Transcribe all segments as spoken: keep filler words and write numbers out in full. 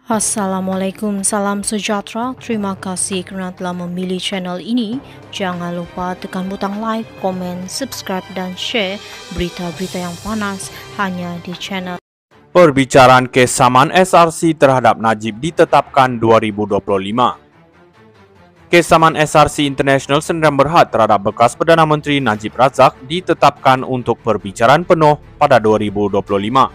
Assalamualaikum, salam sejahtera. Terima kasih kerana telah memilih channel ini. Jangan lupa tekan butang like, komen, subscribe dan share berita-berita yang panas hanya di channel. Perbicaraan kes saman S R C terhadap Najib ditetapkan dua ribu dua puluh lima. Kes saman S R C International Sdn Bhd terhadap bekas Perdana Menteri Najib Razak ditetapkan untuk perbicaraan penuh pada dua ribu dua puluh lima.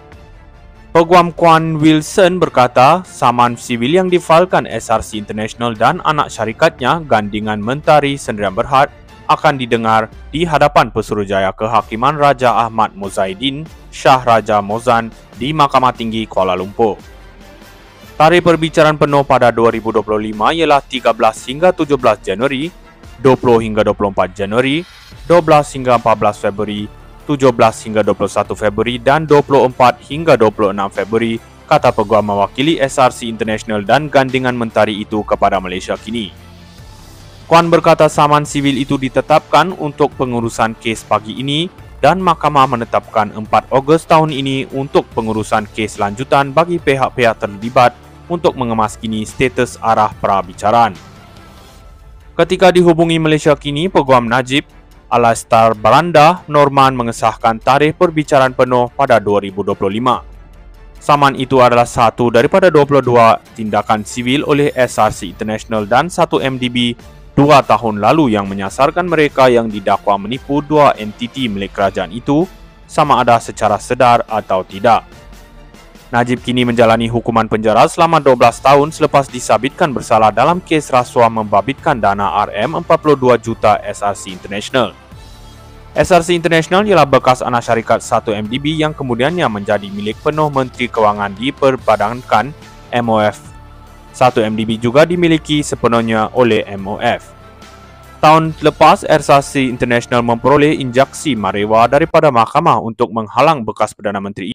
Peguam Kwan Wilson berkata, saman sivil yang difailkan S R C International dan anak syarikatnya Gandingan Mentari Sdn Bhd akan didengar di hadapan Pesuruhjaya Kehakiman Raja Ahmad Mozahidin Shah Raja Mozan di Mahkamah Tinggi Kuala Lumpur. Tarikh perbicaraan penuh pada dua ribu dua puluh lima ialah tiga belas hingga tujuh belas Januari, dua puluh hingga dua puluh empat Januari, dua belas hingga empat belas Februari, tujuh belas hingga dua puluh satu Februari dan dua puluh empat hingga dua puluh enam Februari, kata peguam mewakili S R C International dan Gandingan Mentari itu kepada Malaysia Kini. Kwan berkata saman sivil itu ditetapkan untuk pengurusan kes pagi ini dan mahkamah menetapkan empat Ogos tahun ini untuk pengurusan kes lanjutan bagi pihak-pihak terlibat untuk mengemaskini status arah prabicaraan. Ketika dihubungi Malaysia Kini, peguam Najib, Alastair Baranda Norman mengesahkan tarikh perbicaraan penuh pada dua ribu dua puluh lima. Saman itu adalah satu daripada dua puluh dua tindakan sivil oleh S R C International dan satu M D B dua tahun lalu yang menyasarkan mereka yang didakwa menipu dua entiti milik kerajaan itu, sama ada secara sedar atau tidak. Najib kini menjalani hukuman penjara selama dua belas tahun selepas disabitkan bersalah dalam kes rasuah membabitkan dana R M empat puluh dua juta S R C International. S R C International ialah bekas anak syarikat satu M D B yang kemudiannya menjadi milik penuh Menteri Kewangan diperbadankan M O F. satu M D B juga dimiliki sepenuhnya oleh M O F. Tahun lepas, S R C International memperoleh injaksi marewa daripada mahkamah untuk menghalang bekas Perdana Menteri